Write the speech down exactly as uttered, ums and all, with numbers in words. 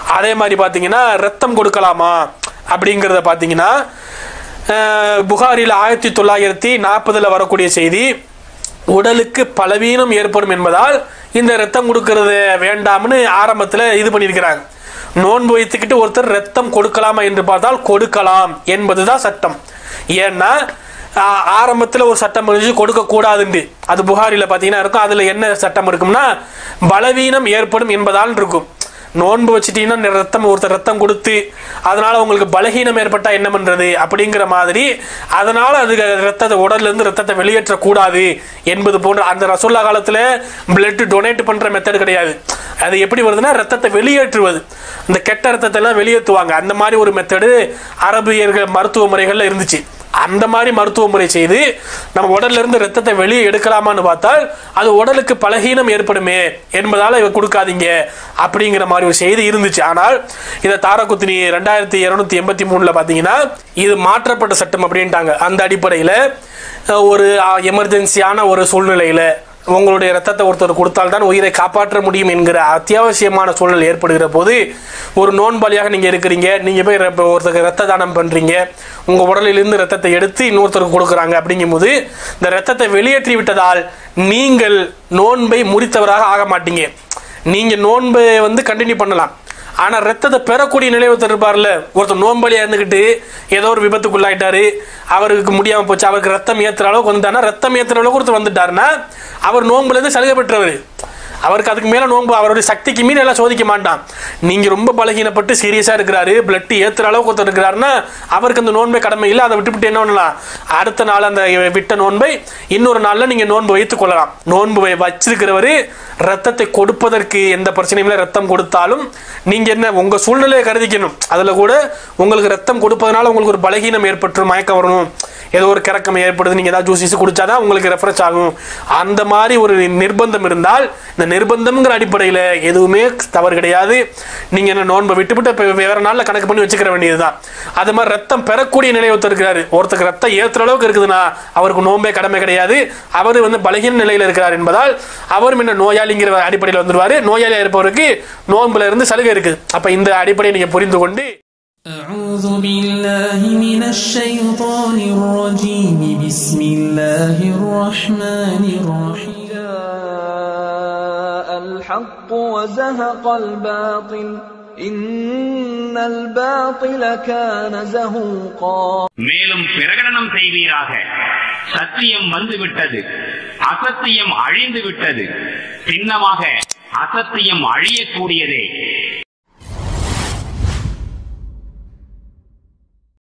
அதே மாதிரி பார்த்தீங்கன்னா ரத்தம் கொடுக்கலாமா அப்படிங்கிறத பார்த்தீங்கன்னா புகாரில் ஆயிரத்தி தொள்ளாயிரத்தி நாற்பதில் வரக்கூடிய செய்தி, உடலுக்கு பலவீனம் ஏற்படும் என்பதால் இந்த ரத்தம் கொடுக்கறது வேண்டாம்னு ஆரம்பத்தில் இது பண்ணியிருக்கிறாங்க. நோன்பு வைத்துக்கிட்டு ஒருத்தர் ரத்தம் கொடுக்கலாமா என்று பார்த்தால் கொடுக்கலாம் என்பதுதான் சட்டம். ஏன்னா ஆரம்பத்தில் ஒரு சட்டம் இருந்துச்சு கொடுக்கக்கூடாதுண்டு, அது புகாரில் பார்த்தீங்கன்னா இருக்கும். அதில் என்ன சட்டம் இருக்கும்னா பலவீனம் ஏற்படும் என்பதால் இருக்கும். நோன்பு வச்சுட்டீங்கன்னா ரத்தம் ஒருத்தர் ரத்தம் கொடுத்து அதனால உங்களுக்கு பலகீனம் ஏற்பட்டா என்ன பண்றது அப்படிங்கிற மாதிரி, அதனால அது ரத்தத்தை உடல்ல இருந்து ரத்தத்தை வெளியேற்றக்கூடாது என்பது போன்ற அந்த ரசூலுல்லாஹ் காலத்துல பிளட் டொனேட் பண்ற மெத்தட் கிடையாது. அது எப்படி வருதுன்னா ரத்தத்தை வெளியேற்றுவது, இந்த கெட்ட ரத்தத்தை எல்லாம் வெளியேற்றுவாங்க. அந்த மாதிரி ஒரு மெத்தடு அரபியர்கள் மருத்துவ முறைகள்ல இருந்துச்சு. அந்த மாதிரி மருத்துவ முறை செய்து நம்ம உடல்ல இருந்து ரத்தத்தை வெளியே எடுக்கலாமான்னு பார்த்தால் அது உடலுக்கு பலகீனம் ஏற்படுமே என்பதால இவ கொடுக்காதீங்க அப்படிங்கிற மாதிரி ஒரு செய்தி இருந்துச்சு. ஆனால் இதை தாரகுத்னி ரெண்டாயிரத்தி இருநூத்தி எண்பத்தி மூணுல பாத்தீங்கன்னா இது மாற்றப்பட்ட சட்டம் அப்படின்ட்டாங்க. அந்த அடிப்படையில் ஒரு எமர்ஜென்சியான ஒரு சூழ்நிலையில உங்களுடைய ரத்தத்தை ஒருத்தர் கொடுத்தால் தான் உயிரை காப்பாற்ற முடியும் என்கிற அத்தியாவசியமான சூழல் ஏற்படுகிற போது ஒரு நோன்பாளியாக நீங்கள் இருக்கிறீங்க, நீங்கள் போய் ஒருத்தருக்கு ரத்த தானம் பண்ணுறீங்க, உங்கள் உடலிலிருந்து ரத்தத்தை எடுத்து இன்னொருத்தருக்கு கொடுக்குறாங்க. அப்படிங்கும் போது இந்த ரத்தத்தை வெளியேற்றி விட்டதால் நீங்கள் நோன்பை முறித்தவராக ஆக மாட்டீங்க. நீங்கள் நோன்பை வந்து கண்டினியூ பண்ணலாம். ஆனால் ரத்தத்தை பெறக்கூடிய நிலை ஒருத்தர் இருப்பார்ல, ஒருத்தர் நோம்பலியாக இருந்துக்கிட்டு ஏதோ ஒரு விபத்துக்குள்ளாயிட்டாரு, அவருக்கு முடியாமல் போச்சு, அவருக்கு ரத்தம் ஏற்றுற அளவுக்கு வந்துட்டாருன்னா, ரத்தம் ஏற்றுற அளவுக்கு ஒருத்தர் வந்துட்டாருன்னா அவர் நோம்புலேருந்து சலுகை பெற்றவர். அவருக்கு அதுக்கு மேலே நோன்பு அவருடைய சக்திக்கு மீறி எல்லாம் சோதிக்க மாட்டான். நீங்கள் ரொம்ப பலகீனப்பட்டு சீரியஸாக இருக்கிறாரு, பிளட் ஏற்றுற அளவுக்கு ஒருத்தர் இருக்கிறாருன்னா அவருக்கு அந்த நோன்பை கடமை இல்லை. அதை விட்டுவிட்டு என்ன பண்ணலாம், அடுத்த நாள் அந்த விட்ட நோன்பை இன்னொரு நாளில் நீங்கள் நோன்பு வைத்துக் கொள்ளலாம். நோன்பு வச்சிருக்கிறவர் ரத்தத்தை கொடுப்பதற்கு எந்த பிரச்சனையும் இல்லை. ரத்தம் கொடுத்தாலும் நீங்கள் என்ன உங்கள் சூழ்நிலையை கருதிக்கணும். அதில் கூட உங்களுக்கு ரத்தம் கொடுப்பதனால உங்களுக்கு ஒரு பலகீனம் ஏற்பட்டு மயக்கம் வரணும், ஏதோ ஒரு கிறக்கம் ஏற்படுது, நீங்கள் ஏதாவது ஜூஸ் குடிச்சாதான் உங்களுக்கு ரெஃப்ரெஷ் ஆகும், அந்த மாதிரி ஒரு நிர்பந்தம் இருந்தால் இந்த நிர்பந்தம்ங்கிற அடிப்படையில் எதுவுமே தவறு கிடையாது. நீங்கள் என்ன நோன்பை விட்டுவிட்டு இப்போ வேறு நாளில் கணக்கு பண்ணி வச்சுக்கிற வேண்டியதுதான். அது மாதிரி ரத்தம் பெறக்கூடிய நிலை ஒருத்தர் இருக்கிறாரு, ஒருத்தருக்கு ரத்தம் ஏற்றுற அளவுக்கு இருக்குதுன்னா அவருக்கு நோன்பே கடமை கிடையாது. அவர் வந்து பலகீன நிலையில் இருக்கிறார் என்பதால் அவரும் என்ன நோயாளிங்கிற அடிப்படையில் வந்துடுவார். நோயாளியாக இருப்பவருக்கு நோன்புல இருந்து சலுகை இருக்குது. அப்போ இந்த அடிப்படையை நீங்கள் புரிந்து கொண்டு أعوذ بالله من الشيطان الرجيم بسم الله الرحمن الرحيم جاء الحق وزهق الباطل إن الباطل كان زهوقا மேலும் பிரகடனம் செய்வீராக, சத்தியம் வந்துவிட்டது, அசத்தியம் அழிந்து விட்டது, சின்னமாக அசத்தியம் அழியக்கூடியதே.